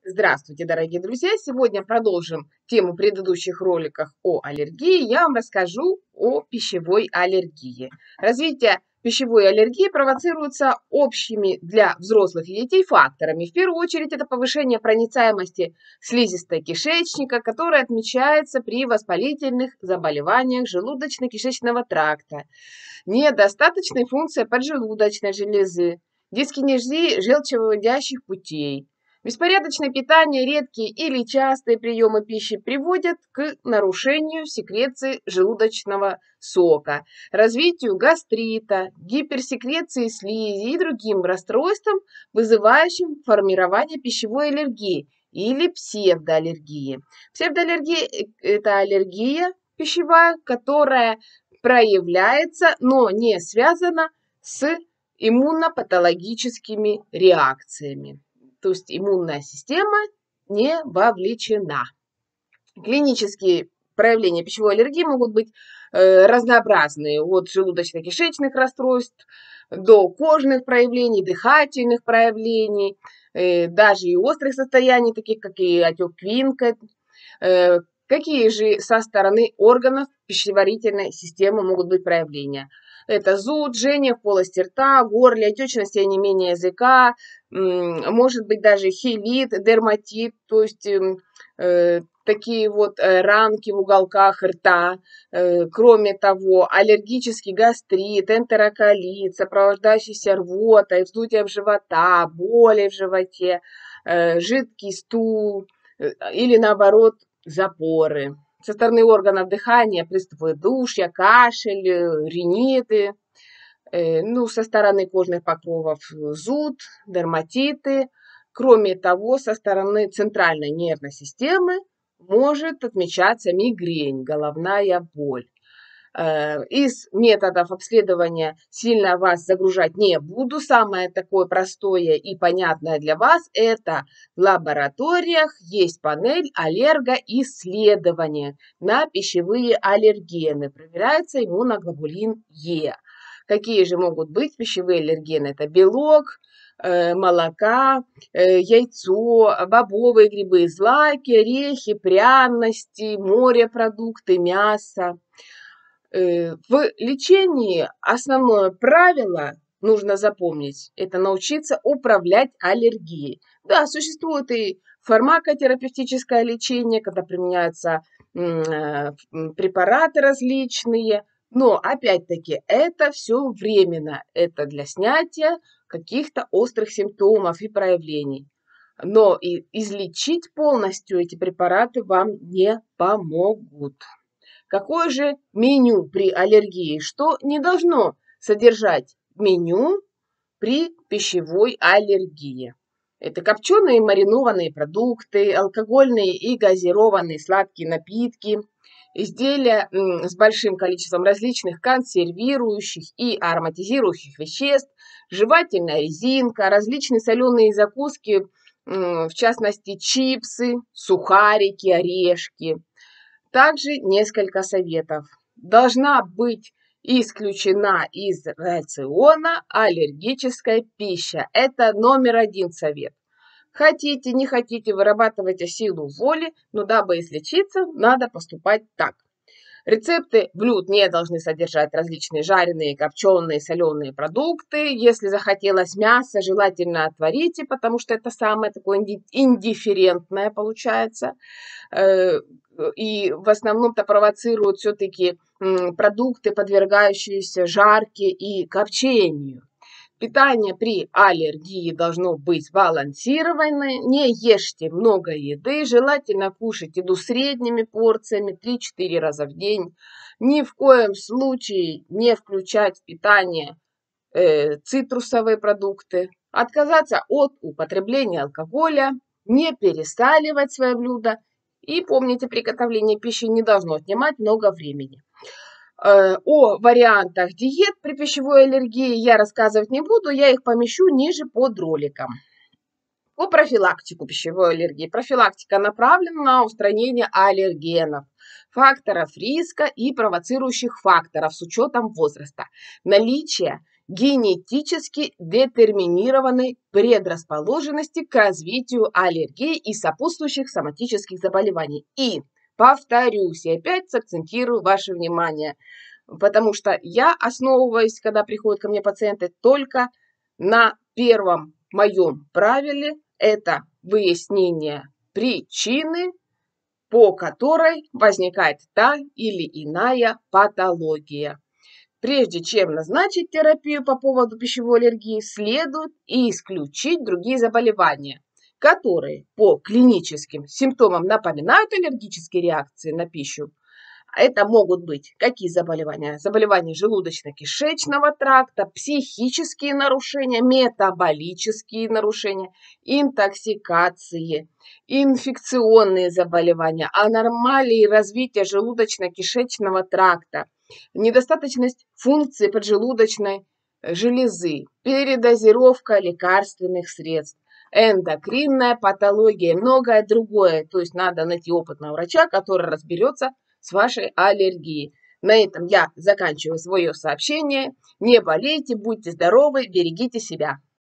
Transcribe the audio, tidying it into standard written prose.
Здравствуйте, дорогие друзья! Сегодня продолжим тему предыдущих роликов о аллергии. Я вам расскажу о пищевой аллергии. Развитие пищевой аллергии провоцируется общими для взрослых и детей факторами. В первую очередь это повышение проницаемости слизистой кишечника, которая отмечается при воспалительных заболеваниях желудочно-кишечного тракта, недостаточной функции поджелудочной железы, дискинезии желчевыводящих путей. Беспорядочное питание, редкие или частые приемы пищи приводят к нарушению секреции желудочного сока, развитию гастрита, гиперсекреции слизи и другим расстройствам, вызывающим формирование пищевой аллергии или псевдоаллергии. Псевдоаллергия – это аллергия пищевая, которая проявляется, но не связана с иммунопатологическими реакциями. То есть иммунная система не вовлечена. Клинические проявления пищевой аллергии могут быть разнообразные, от желудочно-кишечных расстройств до кожных проявлений, дыхательных проявлений, даже и острых состояний, таких как и отек Квинка. Какие же со стороны органов пищеварительной системы могут быть проявления? Это зуд, жжение в полости рта, горле, отечность и онемение языка, может быть даже хелит, дерматит, то есть такие вот ранки в уголках рта. Кроме того, аллергический гастрит, энтероколит, сопровождающийся рвотой, вздутием живота, боли в животе, жидкий стул или наоборот запоры. Со стороны органов дыхания приступы удушья, кашель, риниты. Со стороны кожных покровов зуд, дерматиты. Кроме того, со стороны центральной нервной системы может отмечаться мигрень, головная боль. Из методов обследования сильно вас загружать не буду. Самое такое простое и понятное для вас – это в лабораториях есть панель аллергоисследования на пищевые аллергены. Проверяется иммуноглобулин Е. Какие же могут быть пищевые аллергены? Это белок, молока, яйцо, бобовые грибы, злаки, орехи, пряности, морепродукты, мясо. В лечении основное правило нужно запомнить – это научиться управлять аллергией. Да, существует и фармакотерапевтическое лечение, когда применяются препараты различные, но опять-таки это все временно, это для снятия каких-то острых симптомов и проявлений. Но и излечить полностью эти препараты вам не помогут. Какое же меню при аллергии? Что не должно содержать меню при пищевой аллергии? Это копченые и маринованные продукты, алкогольные и газированные сладкие напитки, изделия с большим количеством различных консервирующих и ароматизирующих веществ, жевательная резинка, различные соленые закуски, в частности чипсы, сухарики, орешки. Также несколько советов. Должна быть исключена из рациона аллергическая пища. Это номер один совет. Хотите, не хотите, вырабатывайте силу воли, но дабы излечиться, надо поступать так. Рецепты блюд не должны содержать различные жареные, копченые, соленые продукты. Если захотелось мясо, желательно отварите, потому что это самое такое индифферентное получается. И в основном-то провоцируют все-таки продукты, подвергающиеся жарке и копчению. Питание при аллергии должно быть сбалансированное. Не ешьте много еды. Желательно кушать еду средними порциями 3-4 раза в день. Ни в коем случае не включать в питание цитрусовые продукты. Отказаться от употребления алкоголя. Не пересаливать свои блюда. И помните, приготовление пищи не должно отнимать много времени. О вариантах диет при пищевой аллергии я рассказывать не буду, я их помещу ниже под роликом. По профилактику пищевой аллергии. Профилактика направлена на устранение аллергенов, факторов риска и провоцирующих факторов с учетом возраста. Наличие генетически детерминированной предрасположенности к развитию аллергии и сопутствующих соматических заболеваний. И повторюсь, и опять сакцентирую ваше внимание, потому что я основываюсь, когда приходят ко мне пациенты, только на первом моем правиле, это выяснение причины, по которой возникает та или иная патология. Прежде чем назначить терапию по поводу пищевой аллергии, следует исключить другие заболевания, которые по клиническим симптомам напоминают аллергические реакции на пищу. Это могут быть какие заболевания? Заболевания желудочно-кишечного тракта, психические нарушения, метаболические нарушения, интоксикации, инфекционные заболевания, аномалии развития желудочно-кишечного тракта, недостаточность функции поджелудочной железы, передозировка лекарственных средств, эндокринная патология и многое другое. То есть надо найти опытного врача, который разберется с вашей аллергией. На этом я заканчиваю свое сообщение. Не болейте, будьте здоровы, берегите себя.